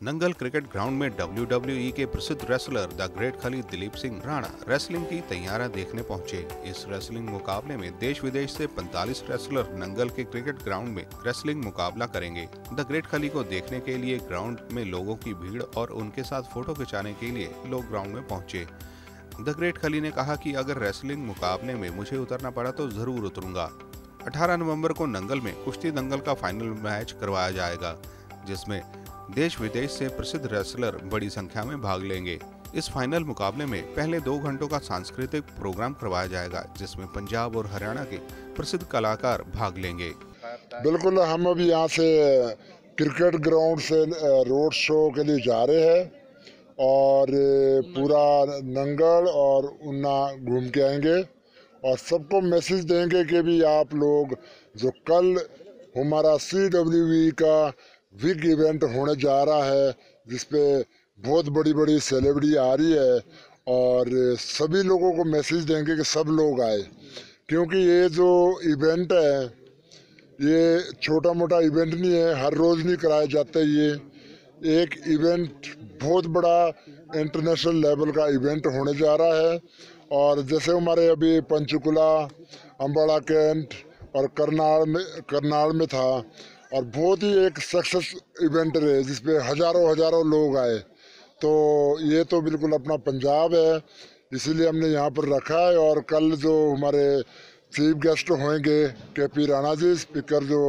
Nangal cricket ground में WWE के प्रसिद्ध रेसलर द ग्रेट खली दिलीप सिंह राणा रेसलिंग की तैयारियां देखने पहुंचे। इस रेसलिंग मुकाबले में देश विदेश से 45 रेसलर नंगल के क्रिकेट ग्राउंड में रेसलिंग मुकाबला करेंगे। द ग्रेट खली को देखने के लिए ग्राउंड में लोगों की भीड़ और उनके साथ फोटो खिंचाने के लिए लोग ग्राउंड में पहुंचे। द ग्रेट खली ने कहा कि अगर रेसलिंग मुकाबले में मुझे उतरना पड़ा तो जरूर उतरूंगा। 18 नवंबर को नंगल में कुश्ती दंगल का फाइनल मैच करवाया जाएगा, जिसमें देश विदेश से प्रसिद्ध रेसलर बड़ी संख्या में भाग लेंगे। इस फाइनल मुकाबले में पहले 2 घंटों का सांस्कृतिक प्रोग्राम करवाया जाएगा, जिसमें पंजाब और हरियाणा के प्रसिद्ध कलाकार भाग लेंगे। बिल्कुल, हम अभी यहाँ से क्रिकेट ग्राउंड से रोड शो के लिए जा रहे हैं और पूरा नंगल और उन्ना घूम के आएंगे और सबको मैसेज देंगे कि भी आप लोग जो कल हमारा CWE का बिग इवेंट होने जा रहा है, जिसपे बहुत बड़ी बड़ी सेलिब्रिटी आ रही है, और सभी लोगों को मैसेज देंगे कि सब लोग आए, क्योंकि ये जो इवेंट है ये छोटा मोटा इवेंट नहीं है, हर रोज़ नहीं कराए जाते। ये एक इवेंट बहुत बड़ा इंटरनेशनल लेवल का इवेंट होने जा रहा है। और जैसे हमारे अभी पंचकुला, अम्बाड़ा कैंट और करनाल में था, और बहुत ही एक सक्सेस इवेंट रहे जिसपे हजारों लोग आए। तो ये तो बिल्कुल अपना पंजाब है, इसीलिए हमने यहाँ पर रखा है। और कल जो हमारे चीफ गेस्ट होंगे KP राणा जी, स्पीकर जो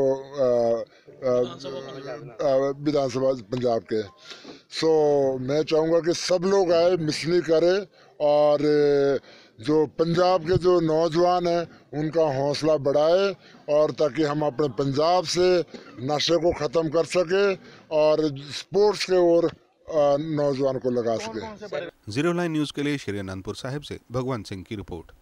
विधानसभा पंजाब के, सो मैं चाहूँगा कि सब लोग आए, मिस नहीं करें, और जो पंजाब के जो नौजवान हैं उनका हौसला बढ़ाए, और ताकि हम अपने पंजाब से नशे को ख़त्म कर सके और स्पोर्ट्स के ओर नौजवान को लगा सके। जीरो लाइन न्यूज़ के लिए श्री अनंतपुर साहिब से भगवंत सिंह की रिपोर्ट।